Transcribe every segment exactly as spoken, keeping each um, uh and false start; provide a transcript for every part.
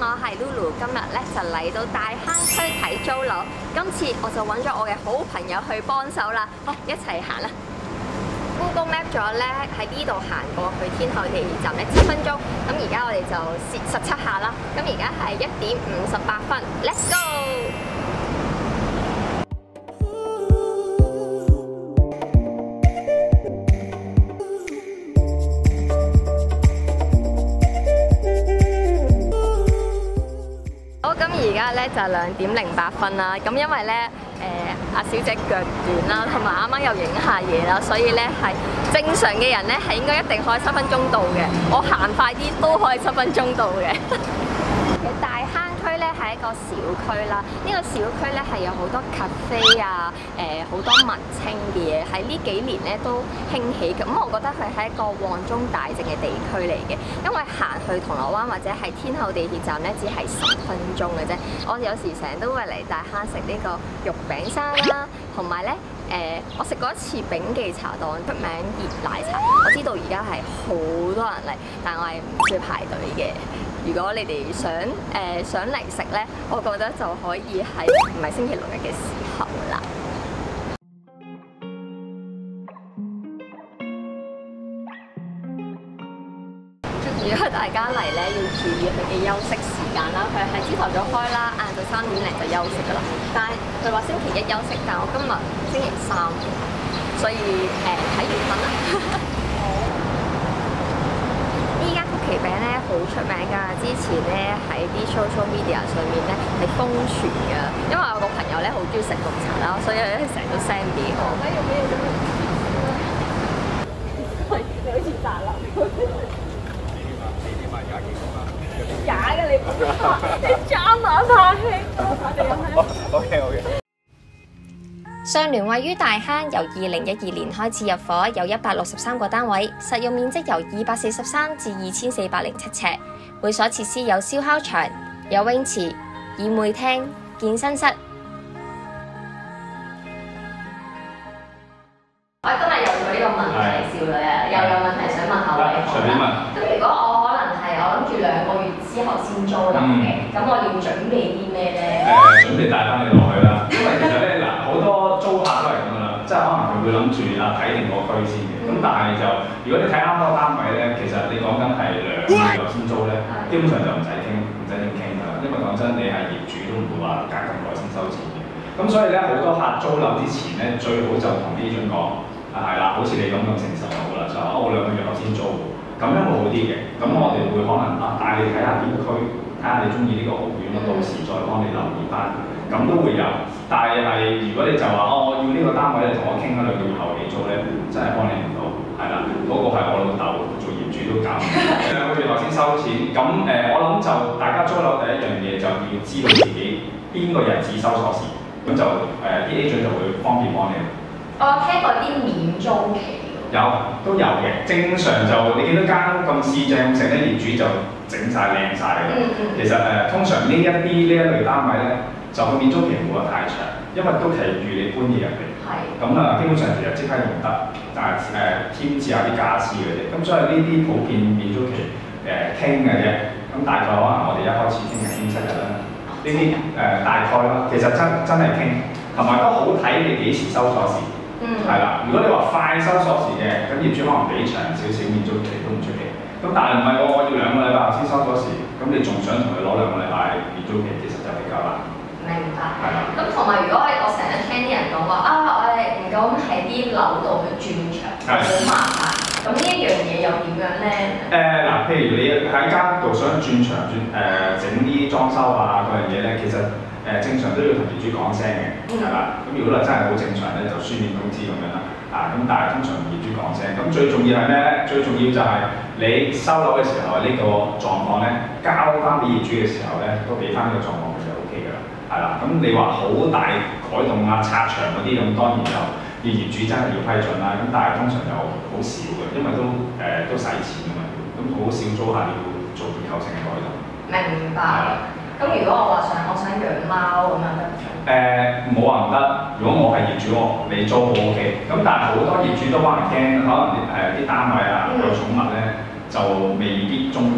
我係 Lulu， 今日咧就嚟到大坑區睇租樓。今次我就揾咗我嘅好朋友去幫手啦，好一齊行啦。Google Map 咗咧喺呢度行過去天后地鐵站咧七分鐘，咁而家我哋就試實測下啦。咁而家係一點五十八分 ，Let's go！而家咧就兩點零八分啦，咁因為咧誒阿小姐腳短啦，同埋啱啱又影下嘢啦，所以咧係正常嘅人咧係應該一定可以七分鐘到嘅，我行快啲都可以七分鐘到嘅。其實大坑區咧係一個小區啦，呢、這個小區咧係有好多 cafe 啊，誒、呃、好多文青嘅嘢，喺呢幾年咧都興起嘅。咁我覺得佢係一個旺中大靜嘅地區嚟嘅，因為行去銅鑼灣或者係天后地鐵站咧，只係十分鐘嘅啫。我有時成日都會嚟大坑食呢個肉餅沙啦，同埋咧誒，我食過一次炳記茶檔出名熱奶茶，我知道而家係好多人嚟，但我係唔需要排隊嘅。如果你哋想誒、呃、想嚟食咧，我覺得就可以喺唔係星期六日嘅時候啦。如果大家嚟咧，要注意佢嘅休息時間啦。佢係朝頭早開啦，晏晝三點零就休息噶啦。但係佢話星期一休息，但我今日星期三，所以誒睇緣分啦。依間曲奇餅咧好出名㗎，之前咧喺啲 social media 上面咧係瘋傳㗎。因為我個朋友咧好中意食綠茶啦，所以咧成日都 send 俾我。係，你好似宅男。假嘅你，你渣馬拍戲。O K O K。上聯位於大坑，由二零一二年開始入伙，有一百六十三個單位，實用面積由二百四十三至二千四百零七尺。會所設施有燒烤場、有泳池、宴會廳、健身室。我今日又做呢個問題少女啊，又有問題想問下你。隨便問。咁如果我可能係我諗住兩個月之後先租樓嘅，咁、嗯、我要準備啲咩咧？誒、呃，準備帶翻你落去啦。因為其實咧嗱，好多租客都係咁噶啦，即係可能佢會諗住啊睇定個區先嘅。咁、嗯、但係就如果你睇啱嗰個單位咧，其實你講緊係兩個月後先租咧，基本上就唔使傾，唔使點傾㗎啦。因為講真，你係業主都唔會話隔咁耐先收錢嘅。咁所以咧，好多客租樓之前咧，最好就同啲業主講。啊，係啦，好似你咁咁誠實就好啦，就話我兩個月後先租，咁樣會好啲嘅。咁我哋會可能啊帶你睇下邊區，睇下你中意呢個屋苑，咁到時再幫你留意翻，咁都會有。但係如果你就話哦，我要呢個單位咧，同我傾啦，兩個月後你租咧，真係幫你唔到，係啦，嗰、那個係我老豆做業主都搞唔到，兩個月後先收錢。咁誒、呃，我諗就大家租樓第一樣嘢就要知道自己邊個日子收鎖匙，咁就誒啲 agent 就會方便幫你。我聽過啲免租期有都有嘅，正常就你見到間咁市正咁成咧，業主就整晒靚晒嘅。嗯嗯、其實誒、呃，通常呢一啲呢一類單位咧，就個免租期唔會話太長，因為都騎住你搬嘢入嚟。係。咁啊，基本上其實即刻用得，但係誒添置下啲傢俬嘅啫。咁所以呢啲普遍免租期誒傾嘅啫。咁、呃、大概可能我哋一開始傾係傾七日啦。呢啲誒大概咯，其實真真係傾，同埋都好睇你幾時收鎖匙。嗯，係啦。如果你話快收鎖匙嘅，咁業主可能俾長少少免租期都唔出奇。咁但係唔係我我要兩個禮拜後先收鎖匙，咁你仲想同佢攞兩個禮拜免租期，其實就比較難。明白。係啦。咁同埋如果係我成日聽啲人講話啊，我哋唔敢喺啲樓度去轉牆，好麻煩。咁呢一樣嘢又點樣咧？誒嗱、呃，譬如你喺間度想轉牆轉誒整啲裝修啊嗰樣嘢咧，其實。誒正常都要同業主講聲嘅，係啦、嗯。咁如果係真係好正常咧，就書面通知咁樣啦。啊，咁但係通常同業主講聲。咁最重要係咩咧？最重要就係你收樓嘅時候呢、呢個狀況咧，交翻俾業主嘅時候咧，都俾翻呢個狀況佢就 O K 㗎啦。係啦。咁你話好大改動啊、拆牆嗰啲咁，當然就要業主真係要批准啦。咁但係通常就好少嘅，因為都誒、呃、都使錢㗎嘛。咁好少租客要做結構性嘅改動。明白。咁如果我話想我想養貓咁樣得唔得？誒冇話唔得。如果我係業主，我你租好 O K。咁但係好多業主都可能驚，可能誒啲單位啊有寵物咧就未必中意嘅。係。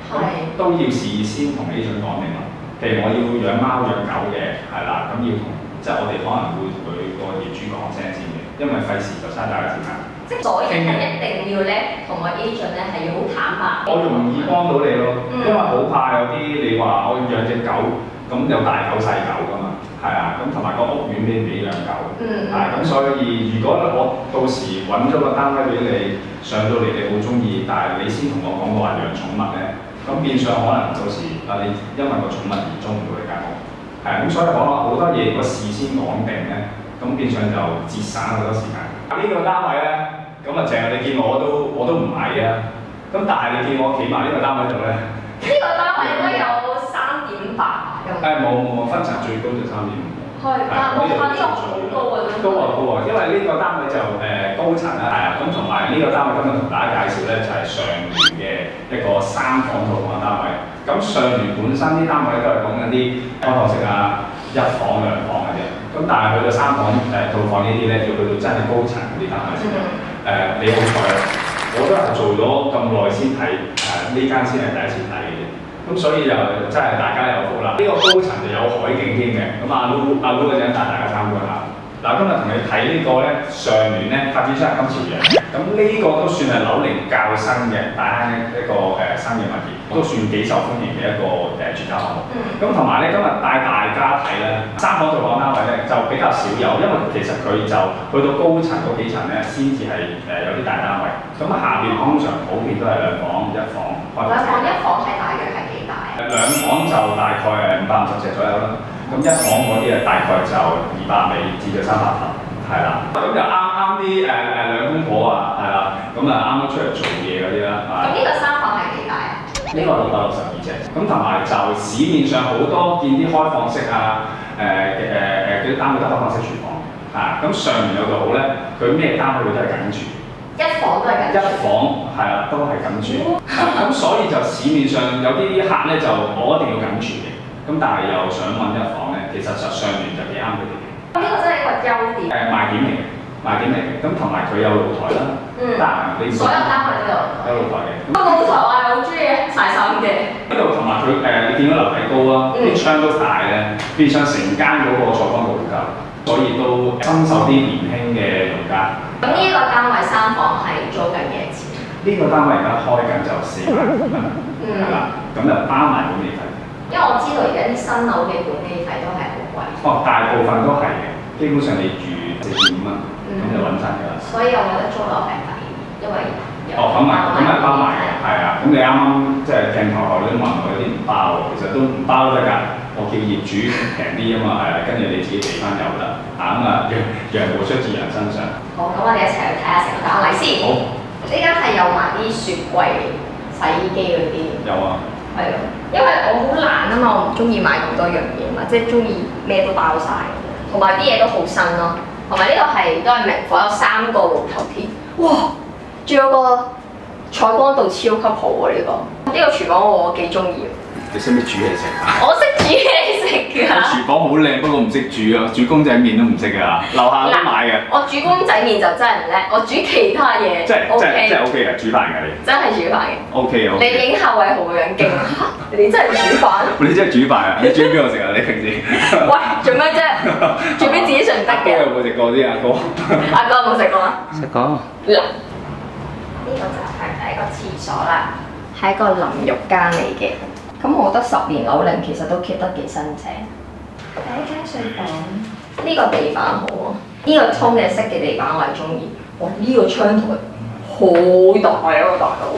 咁都要事先同 agent 講定啦。譬如我要養貓養狗嘅，係啦，咁要同即係我哋可能會同佢個業主講聲先嘅，因為費事就嘥大家時間。 即係所以係一定要咧，同個 agent 咧係要好坦白。 我容易幫到你咯，嗯、因為好怕有啲你話我養隻狗，咁有大狗細狗噶嘛，係啊，咁同埋個屋苑俾唔俾養狗，係咁、嗯、所以如果我到時揾咗個單位俾你，上到嚟你好中意，但係你先同我講過話養寵物咧，咁變相可能到時啊你因為個寵物而租唔到你間屋，係啊，咁所以講好多嘢如果事先講定咧，咁變相就節省好多時間。呢、呢個單位咧。咁啊，淨係你見我都我都唔係啊！咁但係你見我企埋呢個單位度咧， 呢個單位應該有三點八咁。誒冇冇冇，分層最高就三點五。 係，但係我發呢個好高啊！ 高啊高啊！因為呢個單位就誒、呃、高層啦，係啊，咁同埋呢個單位今日同大家介紹咧就係、是、上聯嘅一個三房套房單位。咁上聯本身啲單位都係講緊啲開放式啊，一房兩房嘅啫。咁但係去到三房誒、呃、套房呢啲咧，要去到真係高層嗰啲單位先。嗯誒、呃、你好彩啊！我都係做咗咁耐先睇，誒呢間先係第一次睇嘅啫。咁所以就真係大家有福啦。呢、這個高層就有海景添嘅。咁阿 Lu 阿 Lu 嗰陣帶大家參觀下。嗱，今日同你睇呢個咧，上聯咧發展商係金朝陽。咁呢個都算係樓齡較新嘅，大坑一個誒、呃、新嘅物業，都算幾受歡迎嘅一個誒住宅項目。咁同埋咧，今日帶大家睇咧，三房套房單位咧就比較少有，因為其實佢就去到高層嗰幾層咧，先至係誒有啲大單位。咁下邊通常普遍都係兩房一房。 兩房一房係大約係幾大啊？ 兩房就大概係五百五十尺左右啦。咁一房嗰啲啊，大概就二百尾至到三百頭，係啦。咁就啱啱啲誒誒兩公婆啊，係啦。咁啊啱啱出嚟做嘢嗰啲啦。 咁呢個三房係幾大啊？ 呢個六百六十二尺。咁同埋就市面上好多見啲開放式啊，誒嘅誒誒嗰啲單位都開放式廚房啊。咁上面有個好咧，佢咩單位都係緊住。 一房都係緊住。一房係啦，都係緊住。咁所以就市面上有啲客咧就我一定要緊住嘅。咁但係又想揾一房咧，其實實上面就幾啱佢哋嘅。 呢個真係一個優點。誒賣點嚟嘅，賣點嚟嘅。咁同埋佢有露台啦。嗯。得閒你所有單位都有。有露台嘅。 不過露台我係好中意晒衫嘅。呢度同埋佢誒，你見到樓底高啦，啲、嗯、窗都大咧，變相成間嗰個採光度好夠，所以都深受啲年輕嘅用家。 咁呢一個單位三房係租緊幾多錢？ 呢個單位而家開緊就四萬蚊，係啦、嗯，咁就包埋管理費。因為我知道而家啲新樓嘅管理費都係好貴。 哦，大部分都係嘅，基本上你住四至五蚊，咁、嗯、就穩陣㗎啦。 所以我覺得租樓係抵，因為哦，咁埋，咁埋包埋嘅，係啊。咁你啱啱即係鏡頭後你都問我有啲唔包喎，其實都唔包都得㗎。我叫業主平啲啊嘛，係啊，跟住你自己俾翻油得，啊咁啊羊羊毛出自羊身上。 好，咁我哋一齊去睇下成個單位先。好。呢間係有埋啲雪櫃、洗衣機嗰啲。 有啊。 係咯，因為我好懶啊嘛，我唔中意買咁多樣嘢嘛，即係中意咩都包晒，同埋啲嘢都好新咯。同埋呢個係都係明火，有三個爐頭鐵，哇！仲有個採光度超級好啊！呢、呢個呢、呢個廚房我幾中意。 你識唔識煮嘢食啊？ 我識煮嘢食㗎。 廚房好靚，不過唔識煮啊！煮公仔麵都唔識㗎，樓下都買嘅。 我煮公仔麵就真係唔叻，我煮其他嘢。 即係即係即係 OK 嘅，煮飯㗎你。真係煮飯嘅。OK 啊。 你影後位好樣勁啊！你真係煮飯？ 你真係煮飯啊？你煮邊度食啊？你平時？ 喂，做咩啫？做咩自己食唔得嘅？ 阿哥有冇食過啲阿哥？ 阿哥有冇食過啊？ 食過。 嗱，呢個就係第一個廁所啦，係一個淋浴間嚟嘅。咁我覺得十年樓齡其實都 keep 得幾新淨。第一間睡房，呢個地板好啊，呢、這個通嘅色嘅地板我係中意。哇！呢、這個窗台好大啊，大佬！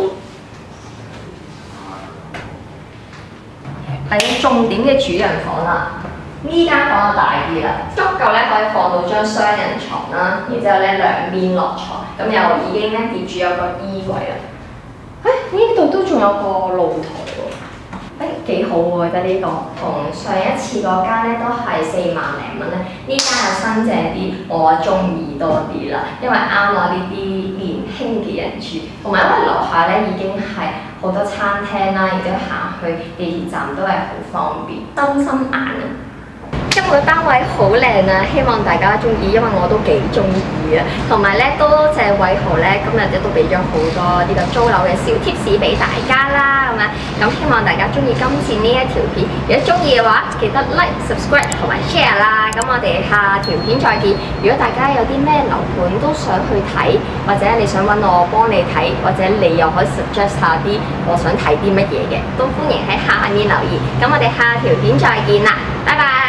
係重點嘅主人房啦。呢間房就大啲啦，足夠咧可以放到張雙人床啦，然之後咧兩邊落床，咁又已經咧業主有個衣櫃啦。誒、哎，呢度都仲有個露台喎。誒幾好喎，我覺得呢、這個同上一次嗰間咧都係四萬零蚊咧，呢間又新淨啲，我中意多啲啦，因為啱我呢啲年輕嘅人住，同埋因為樓下咧已經係好多餐廳啦，然之後行去地鐵站都係好方便，真心眼啊！ 今日嘅單位好靚啊，希望大家中意，因為我都幾中意啊。同埋咧，多謝偉豪咧，今日都俾咗好多呢個租樓嘅小 tips 俾大家啦，咁啊，咁希望大家中意今次呢一條片。如果中意嘅話，記得 like、subscribe 同埋 share 啦。咁我哋下條片再見。如果大家有啲咩樓盤都想去睇，或者你想揾我幫你睇，或者你又可以 suggest 下啲我想睇啲乜嘢嘅，都歡迎喺下面留言。咁我哋下條片再見啦，拜拜。